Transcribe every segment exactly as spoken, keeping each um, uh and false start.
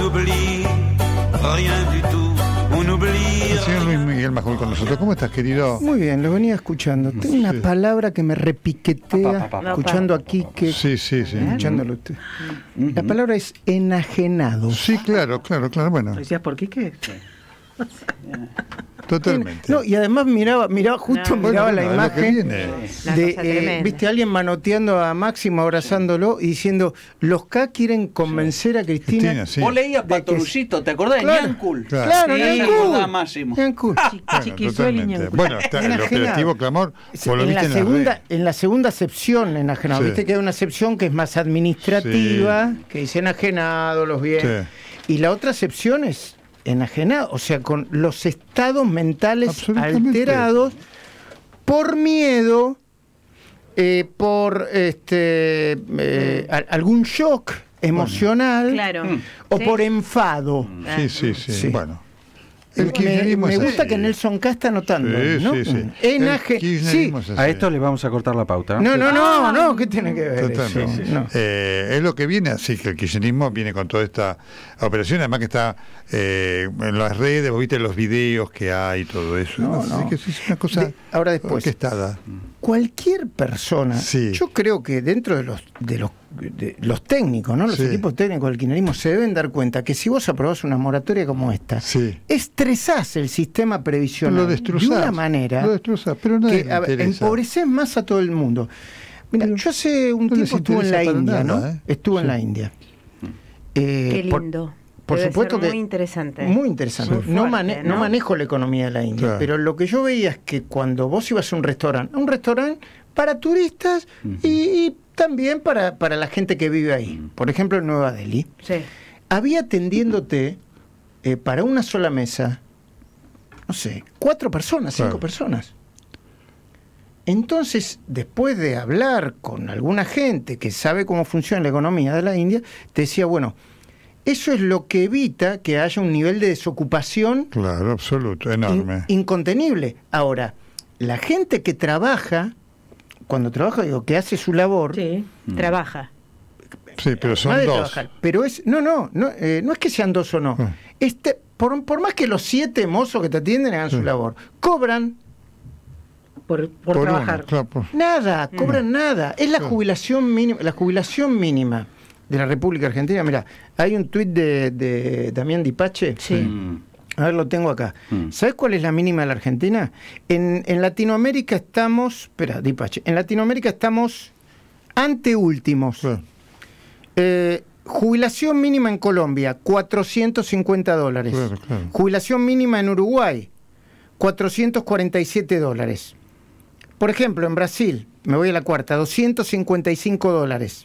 n'oublie rien du tout. El señor Luis Miguel Majul con nosotros. ¿Cómo estás, querido? Muy bien, lo venía escuchando. Tengo una Sí. palabra que me repiquetea Pa, pa, pa, escuchando aquí que... Sí, sí, sí. Escuchándolo usted. La palabra es enajenado. Sí, claro, claro, claro. Bueno, ¿Decías por qué qué? totalmente. No, y además miraba, miraba justo No. miraba Bueno, la bueno, es lo que imagen viene. Una de, cosa eh, tremenda. viste, alguien manoteando a Máximo, abrazándolo y diciendo, los K quieren convencer a Cristina. Cristina, sí. Vos leías De que- Patorucito, ¿te acordás de Claro. Ñancul? Claro. Claro, Sí, Ñancul. me acordaba Máximo. Ñancul. Bueno, Chiquizuelo y totalmente. Ñancul. Bueno, está el Enajenado. operativo Clamor. Vos lo En viste la, en las segunda, redes. en la segunda acepción enajenado, Sí. viste que hay una acepción que es más administrativa, Sí. que dice enajenado, los bienes, Sí. y la otra acepción es enajenado, o sea, con los estados mentales Absolutamente. alterados por miedo, eh, por este eh, a- algún shock emocional Claro. o Sí. por enfado. Sí, sí, sí. Sí. Bueno. El Me, kirchnerismo me es gusta así. que Nelson K está anotando, Sí, ¿no? sí, sí. Enaje- El kirchnerismo sí. es así. A esto le vamos a cortar la pauta. No, no, no, no, ¿qué tiene que ver Totalmente. eso? No. Eh, es lo que viene, así que el kirchnerismo viene con toda esta operación, además que está eh, en las redes, vos viste los videos que hay y todo eso. No, Así no. que sí, es una cosa De- ahora después. orquestada. Cualquier persona, Sí. yo creo que dentro de los de los, de los técnicos, ¿no? Los Sí. equipos técnicos del kirchnerismo se deben dar cuenta que si vos aprobás una moratoria como esta, Sí. estresás el sistema previsional Lo de destrozás. una manera Lo destrozás, pero nadie que le a ver, interesa. empobreces más a todo el mundo. Mira, Pero yo hace un no les tiempo estuve en la interesa para India, nada, ¿no? ¿eh? Estuve en Sí. la India. Eh, Qué por- lindo. Por Debe supuesto ser que muy interesante. Muy interesante. Muy no, fuerte, mane- no ¿no? manejo la economía de la India, Claro. pero lo que yo veía es que cuando vos ibas a un restaurante, a un restaurante para turistas y, y también para, para la gente que vive ahí, por ejemplo en Nueva Delhi, Sí. había atendiéndote eh, para una sola mesa, no sé, cuatro personas, cinco Claro. personas. Entonces, después de hablar con alguna gente que sabe cómo funciona la economía de la India, te decía, bueno, eso es lo que evita que haya un nivel de desocupación Claro, absoluto, in- enorme. incontenible. Ahora, la gente que trabaja, cuando trabaja, digo, que hace su labor, Sí. Trabaja. Sí, pero son además de dos. trabajar, pero es, no, no, no, eh, no es que sean dos o no. Ah. Este, por, por más que los siete mozos que te atienden hagan Sí. su labor, cobran Por, por, Por trabajar. uno, claro, por- nada, cobran nada. Es la Claro. jubilación mínima, la jubilación mínima de la República Argentina. Mira, hay un tuit de, de Damián Dipache. Sí. Mm. A ver, lo tengo acá. Mm. ¿Sabes cuál es la mínima de la Argentina? En, en Latinoamérica estamos, espera, Dipache, en Latinoamérica estamos anteúltimos. Claro. Eh, jubilación mínima en Colombia, cuatrocientos cincuenta dólares. Claro, claro. Jubilación mínima en Uruguay, cuatrocientos cuarenta y siete dólares. Por ejemplo, en Brasil, me voy a la cuarta, doscientos cincuenta y cinco dólares.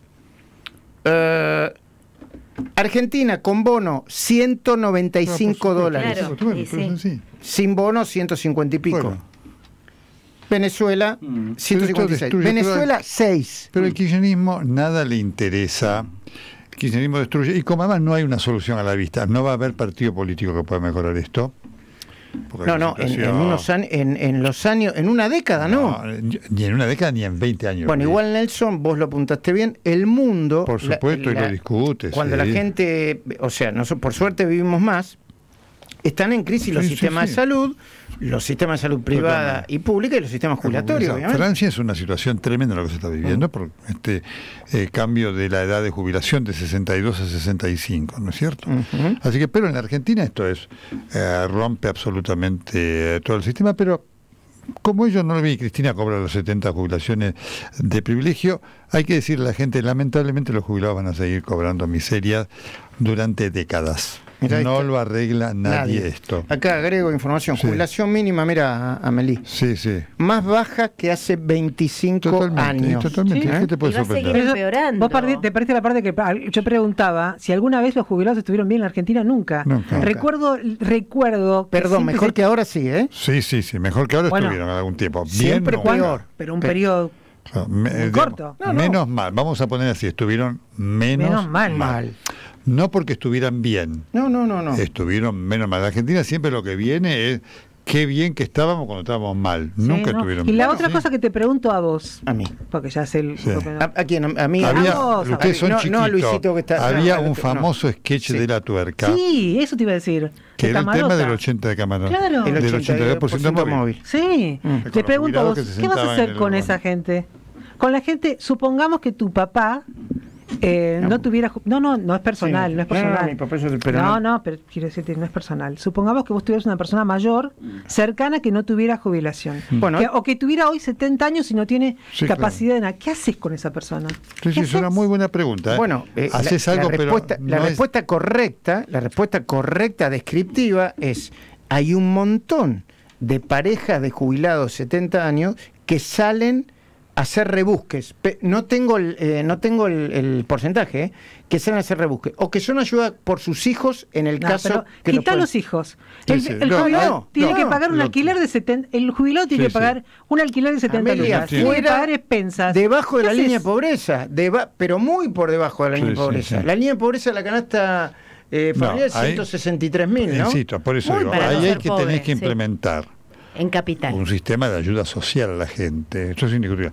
Eh, Argentina con bono, ciento noventa y cinco No, por dólares. supuesto, Claro, bueno, y pero es sí. así. Sin bono, ciento cincuenta y pico. Bueno. Venezuela, Mm. ciento cincuenta y seis. Pero esto destruye Venezuela, seis. Pero el kirchnerismo nada le interesa. El kirchnerismo destruye. Y como además no hay una solución a la vista, no va a haber partido político que pueda mejorar esto. Porque No, la no, en, en situación- unos años, en, en los años, en una década, ¿no? Ni en una década ni en veinte años. Bueno, Luis. igual Nelson, vos lo apuntaste bien, el mundo... Por supuesto, y lo discute, Cuando sí. la gente, o sea, nosotros por suerte vivimos más, están en crisis los Sí, sí, sistemas sí. de salud, los sistemas de salud privada Totalmente. y pública y los sistemas jubilatorios, obviamente. Francia es una situación tremenda lo que se está viviendo por este eh, cambio de la edad de jubilación de sesenta y dos a sesenta y cinco, ¿no es cierto? Ujú. Así que, pero en la Argentina esto es eh, rompe absolutamente eh, todo el sistema, pero como ellos no lo vi, Cristina cobra los setenta jubilaciones de privilegio, hay que decirle a la gente, lamentablemente los jubilados van a seguir cobrando miserias durante décadas. Mirá, no esto- lo arregla nadie, esto. Acá agrego información. Sí. Jubilación mínima, mira, Amelie, Sí, sí. más baja que hace veinticinco Totalmente, años. totalmente. ¿Eh? ¿Qué te puede Y va a seguir sorprender? empeorando. Vos parti- te parece la parte que pa- yo preguntaba si alguna vez los jubilados estuvieron bien en la Argentina. Nunca. Nunca. Recuerdo, recuerdo. que Perdón, siempre mejor se- que ahora sí, ¿eh? Sí, sí, sí, mejor que ahora Bueno, estuvieron algún tiempo. Bien, siempre no. peor. Pero un Pe- periodo Claro, me- muy digamos, corto. No, no. menos mal, vamos a poner así, estuvieron menos, menos mal. Mal. No porque estuvieran bien, No, no, no, no. estuvieron menos mal. La Argentina siempre lo que viene es qué bien que estábamos cuando estábamos mal. Sí, Nunca ¿no? estuvieron Y la mal. otra Sí. cosa que te pregunto a vos, A mí. porque ya sé el... Sí. ¿A, a quién? ¿A mí? Había, a vos, ustedes son no, chiquitos. no a Luisito que está- había no, un no. famoso sketch Sí. de La Tuerca, Sí, eso te iba a decir. que de era el tema Camarota. del ochenta de Camarón. Claro. El Del ochenta y dos por ciento móvil. móvil. Sí, Mm. Con te los pregunto a vos, jubilados que se ¿qué vas a sentaban en hacer el con lugar. esa gente? Con la gente, supongamos que tu papá eh, no. No. tuviera... ju- No, no, no es personal, Sí. no es No, no, personal. mi papá es el- pero no, no. no, pero quiero decirte, no es personal. Supongamos que vos tuvieras una persona mayor, cercana, que no tuviera jubilación. Bueno. Que- o que tuviera hoy setenta años y no tiene Sí, capacidad de nada. ¿Qué haces con esa persona? Sí, ¿Qué sí, es una haces? muy buena pregunta. ¿eh? Bueno, eh, haces la, algo, la respuesta, pero la no es- respuesta correcta, la respuesta correcta descriptiva es: hay un montón de parejas de jubilados setenta años que salen a hacer rebusques. Pe- no tengo el, eh, no tengo el, el porcentaje, eh, que salen a hacer rebusques o que son ayuda por sus hijos en el No, caso pero que lo quita pueden- los hijos. Sí, El, sí. el No, jubilado no, tiene no, que pagar un lo- alquiler de setenta. El jubilado tiene Sí, que pagar sí. un alquiler de setenta Amelia, lucas. Tiene que fuera, pagar expensas. debajo de ¿Qué la línea de haces? pobreza, deba- pero muy por debajo de la Sí, línea de sí, pobreza. sí. La línea de pobreza de la canasta eh, No, familiar es ahí- ciento sesenta y tres mil, ¿no? Insisto, por eso Muy digo, para no ahí hay ser que pobre, tener que sí. implementar En capital. un sistema de ayuda social a la gente. Eso es indiscutible.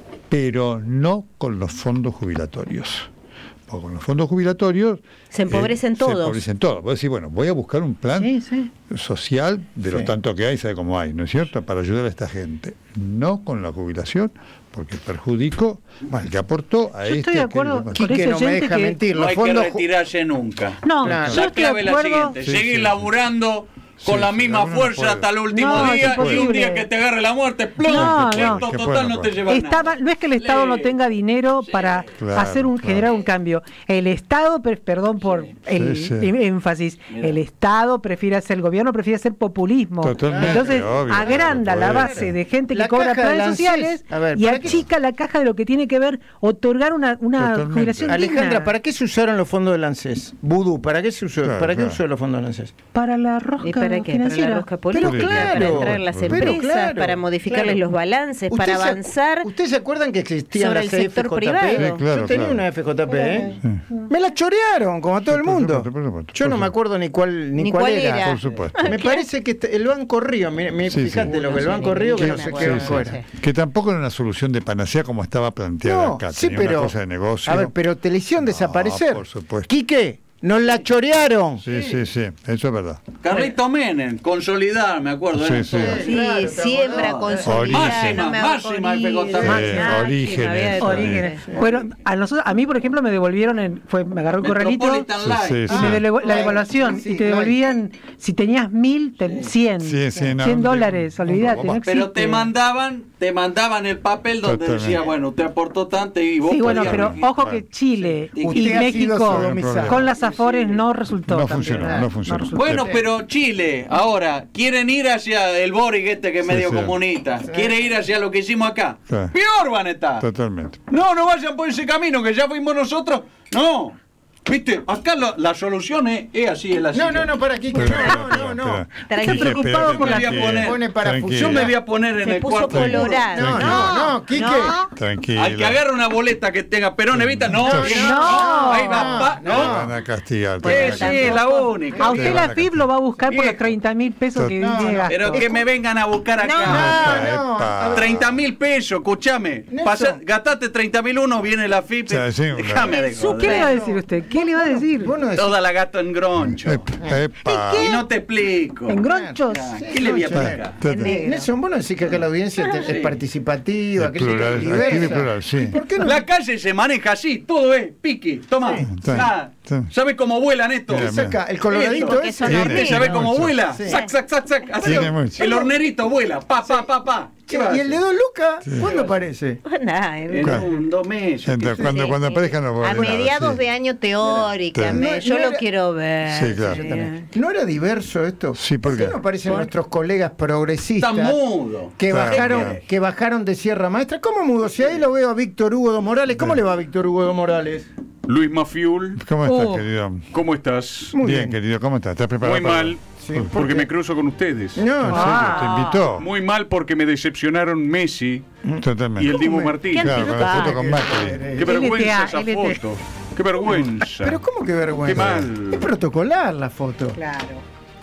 Pero no con los fondos jubilatorios. Porque con los fondos jubilatorios... Se empobrecen Se todos. empobrecen todos. Vos decís, bueno, voy a buscar un plan Sí, sí. social de lo Sí. tanto que hay, sabe cómo hay, ¿no es cierto? Para ayudar a esta gente. No con la jubilación, porque perjudico al que aportó a Yo este. estoy de aquel y acuerdo demás. con Quique ese no me oyente deja que- mentir. No Los hay que fondos ju- retirarse nunca. No, Claro. yo La estoy de clave es la acuerdo. siguiente: Sí, seguir sí. laburando con Sí, la sí, misma uno no fuerza puede. hasta el último No, es día, y un imposible. día que te agarre la muerte, ¡plum! No, Listo, no. Que total, puede, no no te puede. llevas Está nada. mal- no es que el Estado no Sí. tenga dinero Sí. para Claro, hacer un claro. generar un cambio. El Estado, pre- perdón por el Sí, sí. em- énfasis, Mira. el Estado prefiere hacer, el gobierno prefiere hacer populismo. Totalmente, Entonces obvio, agranda claro, la puede. base de gente que La cobra caja del planes ANSES, sociales a ver, y ¿para qué? achica la caja de lo que tiene que ver otorgar una, una Totalmente. jubilación Alejandra, digna. ¿para qué se usaron los fondos del ANSES? Vudú, ¿para qué se usó? Claro, ¿Para qué claro. usó los fondos del ANSES? Para la rosca ¿Y para qué? Para financiera. la rosca política, Pero claro, para entrar las pero empresas, claro, para modificarles claro. los balances, ¿Usted para se ac- avanzar. ¿Ustedes se acuerdan que existían sobre las el sector F J P? privado? Sí, claro, Yo tenía claro. una F J P, ¿eh? Sí. Me la chorearon, como a todo Sí, el por mundo. supuesto, por supuesto, Yo por no me supuesto. acuerdo ni cuál, ni Ni cuál cuál era. era. Por supuesto. Me parece que este- el Banco Río, mire, mire, Sí, sí. fíjate lo que el No sé, Banco ni- Río, que ni no me sé qué acuerdo, banco sí, era. sí. Que tampoco era una solución de panacea como estaba planteada No, acá. sí, Tenía pero. una cosa de negocio. A ver, pero te le hicieron No, desaparecer. por supuesto. Quique, nos la chorearon. Sí, sí, sí, eso es verdad. Carlito Menem, consolidar, me acuerdo. Sí, era sí. todo. Sí, Claro, te siembra, acordás. consolidar, Máxima, no me hago máxima morir, F J P. máxima, Orígenes. había de todo. Orígenes. Bueno, a nosotros, a mí por ejemplo me devolvieron en, fue, me agarró el corralito Metropolitan Sí, Light. sí, y sí. me devolvió la Ah, devaluación sí, y te no, devolvían si tenías mil, te- cien, Sí, sí, no, cien no, dólares, no, olvídate, no, no Pero existe. te mandaban, te mandaban el papel donde Totalmente. decía, bueno, usted aportó tanto y vos Sí, bueno, podías pero elegir. ojo que Chile Sí. y Usted ha sido México sodomizado. con las Afores no resultó. No también, funcionó, ¿verdad? no funcionó. resultó. Bueno, pero Chile, ahora, quieren ir hacia el Boric este que es Sí, medio sí. comunista. Quiere ir hacia lo que hicimos acá. Sí. Peor van a estar. Totalmente. No, no vayan por ese camino que ya fuimos nosotros. No. Viste, acá lo- la solución es, es así, es así. No, no, no, para Quique. Espera, No, espera, no, no. espera. Tranquilo. Quique, preocupado espérate, por la- tranquilo, Pone- pone para tranquilo. Yo me voy a poner en Se el puso cuarto. colorado. No, no, no, Quique. Tranquilo. Al que agarre una boleta que tenga Perón, evita. No, No, que no, ahí va, no, pa- Te no. van a castigar. te Pues van a Sí, castigar. sí, la única. A usted Te van la a F I B lo va a buscar por los Viejo. treinta mil pesos que No, no, llega. Pero que me vengan a buscar acá. Epa, no, epa. a ver. treinta mil pesos, escuchame. Nelson. Pasa- Gastate treinta mil uno, viene la F I P. O sea, sí, Déjame de Nelson, ¿Qué le joder. va a decir usted? ¿Qué le va a decir? Vos no decís- Toda la gasto en groncho. Epa, epa. Y no te explico. ¿En gronchos? Ah, ¿Qué le voy a Sí, explicar? Te- Nelson, vos no decís que acá la audiencia te- es participativa, Es que plural, es activa y diversa. plural, sí. ¿Por qué no? La calle se maneja así, todo es piqui. Toma. Sí. Nada. Sí. ¿Sabes cómo vuelan estos? Mira, Saca el coloradito Porque ese. son Tiene- horneros. ¿Sabes cómo mucho. vuela? Sí. Sac, sac, sac, sac. Así. Tiene mucho. El hornerito vuela. Pa, pa, pa, pa. ¿Qué va a ¿Y el de hacer? dos lucas? ¿Cuándo aparece? Nada, eh. En un, dos meses. Entonces, cuando, Sí, cuando sí. aparezcan los A mediados de año teóricamente. No, Yo no lo era- quiero ver. Sí, claro. Yo también. ¿No era diverso esto? Sí, ¿por qué? no aparecen nuestros colegas Está progresistas mudo. que Claro, bajaron claro. que bajaron de Sierra Maestra? ¿Cómo mudo? Si ahí lo veo a Víctor Hugo de Morales. ¿Cómo le va a Víctor Hugo de Morales? Luis Mafiul, ¿Cómo estás, Oh. querido? ¿cómo estás? Muy bien, bien. querido, ¿cómo estás? ¿Estás preparado? Muy para- mal, Sí, porque ¿por me qué? cruzo con ustedes. No, ¿En serio? Ah. ¿Te invitó? Muy mal porque me decepcionaron Messi Totalmente. y el Dibu me- Martín. ¿Qué Claro, con la foto con Qué Macri. Qué vergüenza L T A, esa L T A. foto. Qué vergüenza. Pero ¿cómo que vergüenza? Qué mal. Es protocolar la foto. Claro.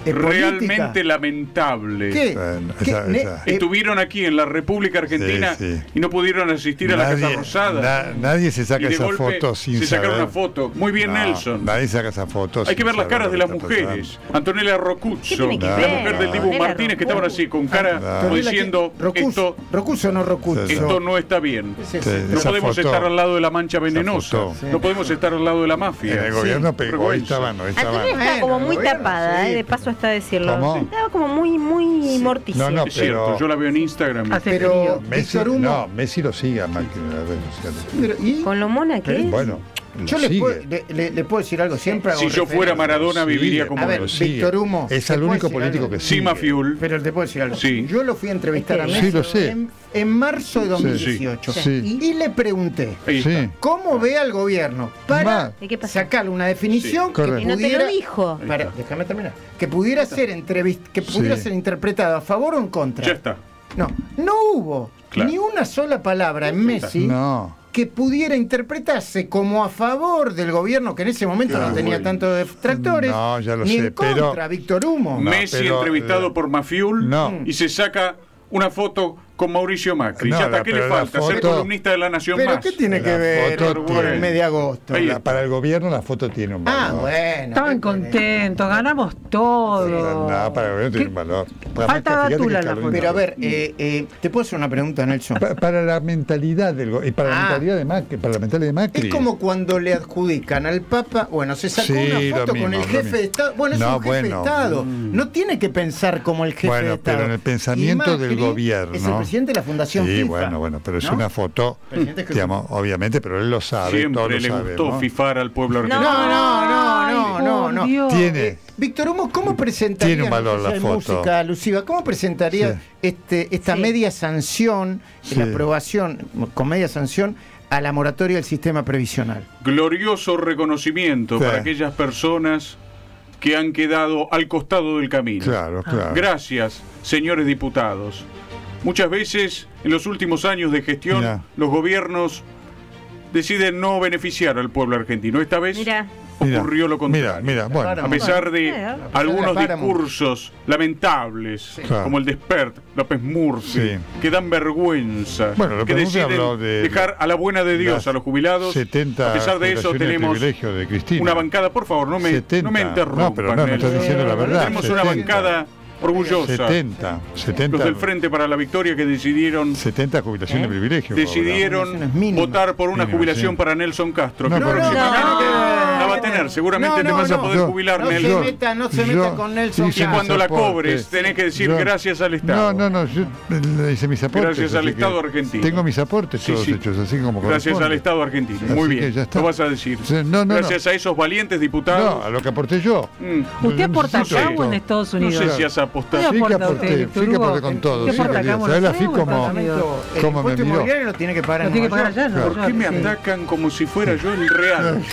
eh, realmente política. lamentable. ¿Qué? Bueno, ¿Qué? esa- Ne- esa- eh, Estuvieron aquí en la República Argentina Sí, sí. y no pudieron asistir a la Casa Nadie- Rosada. na- nadie se saca Y de esa golpe foto sin se sacaron saber. una foto. Muy bien, No, Nelson. Nadie saca esa foto. Hay sin que ver las saber caras lo de que las está mujeres. pasando. Antonella Rocuzzo, ¿Qué tiene que la ver? mujer del Dibu Antonella Martínez, que estaban así con cara No. como diciendo Rocuso, esto, Rocuso no Rocuso. Sí, sí. esto no está bien. Sí, Sí, sí. No esa podemos foto- estar al lado de la mancha venenosa. foto. No podemos estar al lado de la mafia. En el gobierno Sí, pegó, hoy vergüenza. estaban, hoy estaban. Antonella está Bueno, como muy bueno, tapada, sí, eh, de paso está decirlo. ¿Cómo? Estaba como muy, muy morticia. No, no, Es cierto, pero- yo la veo en Instagram. Hace Pero frío. Messi, Víctor Humo. no, Messi lo sigue a Macri en las redes sociales. Pero, ¿y? Con lo mona que es. Bueno, lo Yo le sigue. puedo, le, le- le puedo decir algo, siempre hago Si yo fuera referencia. Maradona, Lo viviría sigue, como A ver, lo él. sigue. Víctor Humo, Es ¿te el puedo único decir político algo? que sigue. Sima Fiul. Pero te puedo decir algo. Sí. Yo lo fui a entrevistar a Sí, Messi lo sé. En, en marzo de dos mil dieciocho. Sí. Y le pregunté, Ahí está. Sí. ¿cómo ve al gobierno para Ma. ¿Y qué pasó? sacarle una definición Sí, que correcto. Y no te pudiera... lo dijo. Para, déjame terminar. Que pudiera ser entrevist, que pudiera Sí. ser interpretado a favor o en contra. Ya está. No, no hubo Claro. ni una sola palabra en Messi No. que pudiera interpretarse como a favor del gobierno, que en ese momento Claro. no tenía tantos detractores, No, ya lo ni sé, en contra, pero- Víctor Humo. No, Messi pero- entrevistado por Mafiul No. y se saca una foto con Mauricio Macri. No, ya está, la- ¿qué le pero la falta? Ser foto- columnista de La Nación ¿Pero Más. qué tiene La que ver foto el tiene- mes de agosto? Ahí. La- para el gobierno la foto tiene un valor. Ah, bueno. Estaban ¿qué contentos, ganamos todo. No, para el gobierno tiene un valor. Para Falta Macri, fíjate Dátula que la Carolina- foto. Pero a ver, eh, eh, te puedo hacer una pregunta, Nelson. Pa- para la mentalidad del go- y para la Ah. mentalidad de Macri, para la mentalidad de Macri. Es como cuando le adjudican al Papa, bueno, se sacó Sí, una lo foto mismo, con el lo jefe mismo. de Estado. Bueno, es No, un jefe bueno. de Estado. No tiene que pensar como el jefe Bueno, de Estado. pero en el pensamiento Y Macri del gobierno. es el presidente de la Fundación Sí, FIFA. bueno, bueno, pero es ¿no? una foto, Presidente que- digamos, obviamente, pero él lo sabe, todos Siempre lo le sabemos. gustó fifar al pueblo No. argentino. No, no, no, no, Ay, no, por no. Dios. Tiene, Víctor Humo, ¿cómo presentaría Tiene un valor no sé la si hay foto. música alusiva? ¿Cómo presentaría Sí. este, esta Sí. media sanción, Sí. la aprobación con media sanción a la moratoria del sistema previsional? Glorioso reconocimiento Sí. para aquellas personas que han quedado al costado del camino. claro, claro. Gracias, señores diputados. Muchas veces, en los últimos años de gestión, Mirá. los gobiernos deciden no beneficiar al pueblo argentino. Esta vez Mira. Mira, ocurrió lo contrario. Mira, mira, bueno. Para- A pesar de Bueno, algunos Páramo. discursos lamentables, Claro. como el de Spert, López Murphy, Sí. que dan vergüenza, Bueno, López que Murphy deciden habló de dejar a la buena de Dios las a los jubilados. setenta A pesar de eso jubilaciones de tenemos privilegio de Cristina. una bancada, por favor, no me, setenta. no me interrumpan. No, pero no, no estás Nelson. diciendo la verdad. Tenemos una setenta. bancada orgullosa. setenta, setenta, Los del Frente para la Victoria que decidieron setenta jubilaciones ¿Eh? de privilegio. decidieron Jubilaciones mínimas. votar por una Mínimas, jubilación sí. para Nelson Castro, No, que no, próximamente no. la va a tener. Seguramente No, te no, vas a no. poder Yo- jubilar, no se Nelson. meta, no se meta con Nelson Y hice mis cuando la aportes. cobres, tenés que decir Yo- gracias al Estado. No, no, no, yo le hice mis aportes. Gracias al así Estado que argentino. Tengo mis aportes Sí, todos sí. hechos, así como Gracias corresponde. al Estado argentino. Así Muy que bien. ya está. Lo vas a decir. Sí, no, no, Gracias a esos valientes diputados. No, a lo que aporté yo. Mm. ¿Usted aporta necesito acá esto. o en Estados No Unidos? sé si has apostado. ¿Qué Sí que aporta aporté, usted, sí Víctor que Hugo? aporté con todo. ¿Qué sí, aporta querido. acá? ¿Sabes la Bueno, FI bueno, como, bueno, El cómo me impuesto miró? inmobiliario lo tiene que pagar Lo en tiene que Nueva pagar York. allá, ¿no? ¿Por qué me Sí. atacan como si fuera yo el real?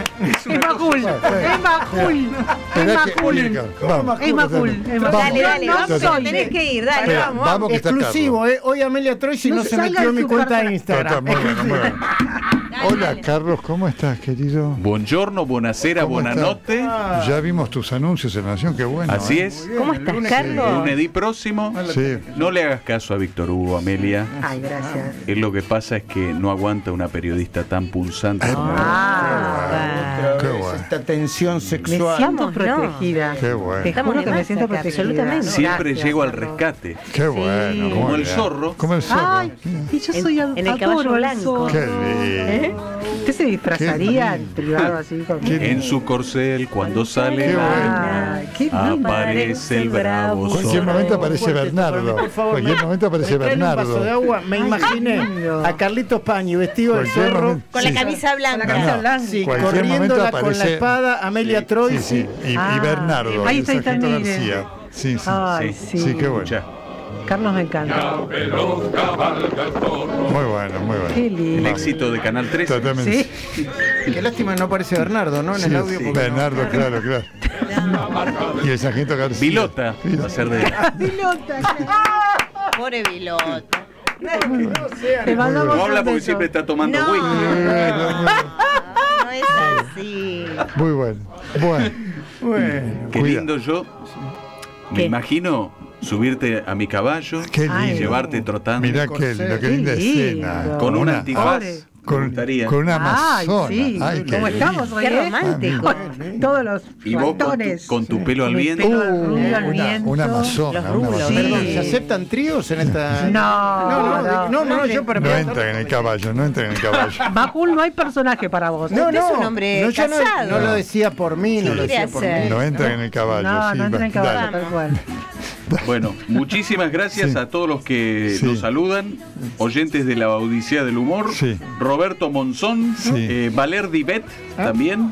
Es Majul, es Majul, es Esperá que- Majul. Vamos. Es Majul, es Majul. Dale, dale, No vamos. soy. Tenés que ir, dale, Espera, vamos. vamos que está Exclusivo, Carlos. eh. Hoy Amelia Troisi no, No se salga metió en de mi su cuenta cuarto. de Está Instagram. muy bien, muy bien. Dale, Hola, dale. Carlos, ¿cómo estás, querido? Buongiorno, buonasera, ¿Cómo buonanotte. Ya vimos tus anuncios en La Nación, qué bueno. Así ¿eh? es. ¿Cómo El estás, lunes- El Carlos? lunedì próximo. Sí. No le hagas caso a Víctor Hugo, Amelia. Ay, gracias. Él lo que pasa es que no aguanta una periodista tan pulsante. Ah, Qué Es bueno. esta tensión Me sexual. siento no. protegida. Qué bueno. Te Estamos juro de que me más siento acá, protegida. absolutamente. Siempre Gracias, llego al Carlos. rescate. Qué bueno. Como muy el bien. zorro. Como el zorro. Ay, y yo soy En- en el caballo adoro al blanco. zorro. Qué lindo. ¿Eh? ¿Usted se disfrazaría Qué en lindo. privado así? Con... Qué En su corcel, cuando sale, Qué bueno. Ay, qué lindo. aparece el bravo En cualquier zorro. momento aparece Bernardo. Por favor, En cualquier me- momento aparece me traen un vaso de Bernardo. agua. Me Ay, imaginé qué lindo. a Carlitos Pañi vestido de Cualquier zorro. momento- Con la sí. camisa Con la blanca. camisa No. blanca. Sí, Cualquier momento corriéndola con la aparece- espada Amelia Sí, Troisi. sí. Y, Ah, y Bernardo. ahí el está, ahí está, sargento mire. García. Sí, sí. Ay, Sí. sí. Sí, qué bueno. Ya. Carlos me encanta. Muy bueno, muy bueno. Qué El lindo. éxito de Canal trece. Totalmente. Sí. Qué lástima que no aparece Bernardo, ¿no? En Sí, el audio. sí. porque no- Bernardo, claro, claro. Y el sargento García. Vilota va a ser de. Pobre Vilota. Te mandamos No habla un porque beso. siempre está tomando No. whisky. No es así. Muy bueno. Bueno. Bueno. Qué Cuida. lindo yo. Me ¿Qué? imagino subirte a mi caballo, Qué Ay, lindo. llevarte trotando Mirá qué, lo que linda Qué lindo. escena. con un una, antifaz. Pobre. me con, gustaría. con una Ay, amazona. sí. Ay, qué ¿Cómo lindo. estamos, Qué Rey? romántico. Todos los Y vos con tu, ratones. con tu pelo al Mi viento. pelo al rubio, al Una, viento. una amazona. los una rulos. amazona. Perdón, Sí. ¿se aceptan tríos en esta...? No, no, no, no, no, no, yo para No mí- entran en el caballo, no entran en el caballo. Bajul no hay personaje para vos. No, Usted no, es un hombre no, yo no, casado. no lo decía por mí, no ¿Qué lo quiere decía por hacer? mí. No entran en el caballo. No, sí, no entra en el caballo, dale. tal cual. Bueno, muchísimas gracias Sí. a todos los que Sí. nos saludan, oyentes de la Odisea del Humor, Sí. Roberto Monzón, Sí. eh, Valer Divet también,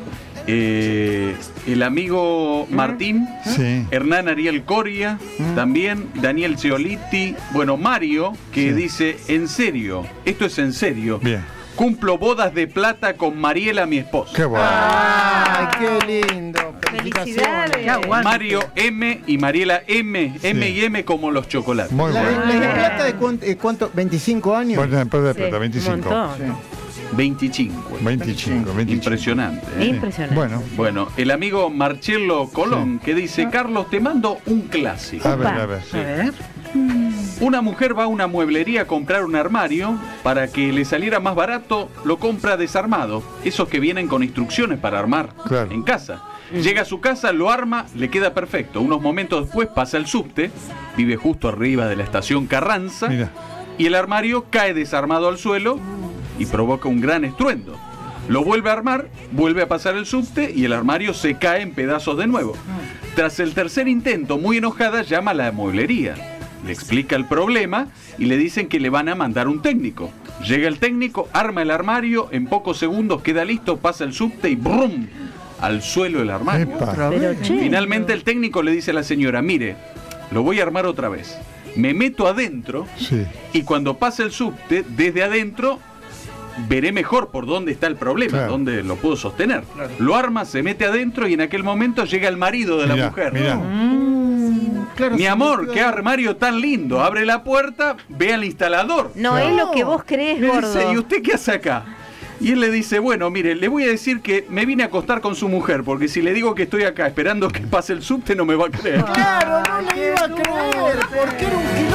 eh, el amigo Martín, Sí. Hernán Ariel Coria, también Daniel Ceoliti, bueno, Mario, que Sí. dice, en serio, esto es en serio, Bien. cumplo bodas de plata con Mariela, mi esposa. Qué bueno. ¡Ay, qué lindo! Felicidades. Felicitaciones. Qué aguante. Mario M y Mariela M, M y M como los chocolates. Muy ¿La, bueno. la de plata de cuánto, eh, cuánto? ¿veinticinco años? Bueno, después de Sí, plata, un veinticinco. montón. veinticinco. veinticinco, veinticinco. Impresionante. ¿eh? Impresionante. Bueno, Bueno, el amigo Marcello Colón que dice, Carlos, te mando un clásico. a ver, Opa. a ver. A ver. Una mujer va a una mueblería a comprar un armario, para que le saliera más barato, lo compra desarmado, esos que vienen con instrucciones para armar Claro. en casa. Llega a su casa, lo arma, le queda perfecto. Unos momentos después pasa el subte, vive justo arriba de la estación Carranza, Mira. y el armario cae desarmado al suelo y provoca un gran estruendo. Lo vuelve a armar, vuelve a pasar el subte y el armario se cae en pedazos de nuevo. Tras el tercer intento, muy enojada, llama a la mueblería. Le explica el problema y le dicen que le van a mandar un técnico. Llega el técnico, arma el armario, en pocos segundos queda listo, pasa el subte y ¡brum! Al suelo el armario. Epa. Pero che. Finalmente el técnico le dice a la señora, mire, lo voy a armar otra vez. Me meto adentro Sí. y cuando pase el subte, desde adentro, veré mejor por dónde está el problema, Claro. dónde lo puedo sostener. Lo arma, se mete adentro y en aquel momento llega el marido de la Mirá, mujer. mirá. Claro, Mi se amor, metió qué ahí. armario tan lindo. Abre la puerta, ve al instalador. No Claro. es lo que vos crees, Le gordo. dice, ¿y usted qué hace acá? Y él le dice, bueno, mire, le voy a decir que me vine a acostar con su mujer, porque si le digo que estoy acá esperando que pase el subte no me va a creer. Claro, no le iba a creer, porque era un